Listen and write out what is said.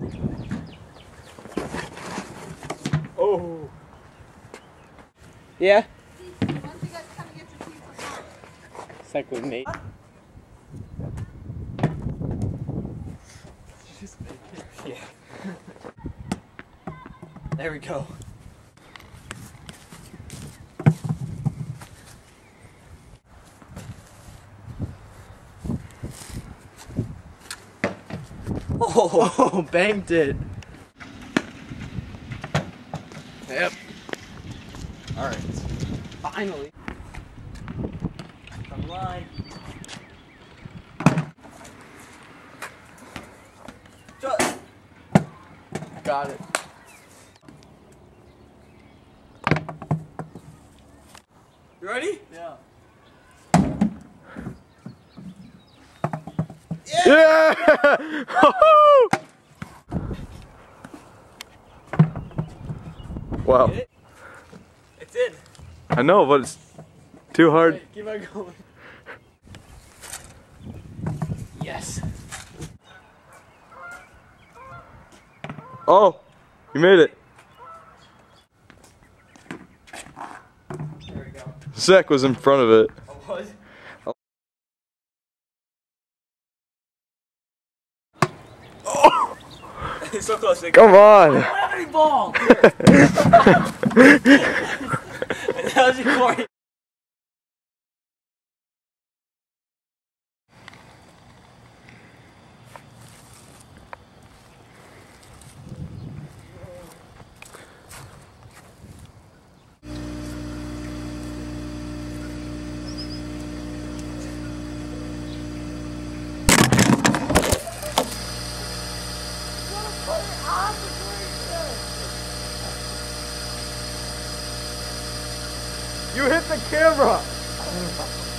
Oh. Yeah. It's like with me. Just make it. Yeah. There we go. Oh, banked it. Yep. Alright. Finally. Come line. Just. Got it. You ready? Yeah. Yeah! Wow. It's in. I know, but it's too hard. Right, keep on going. Yes. Oh, you made it. There we go. Zach was in front of it. I was. Oh. It's so close. Come on. Every ball. That was your point. You hit the camera.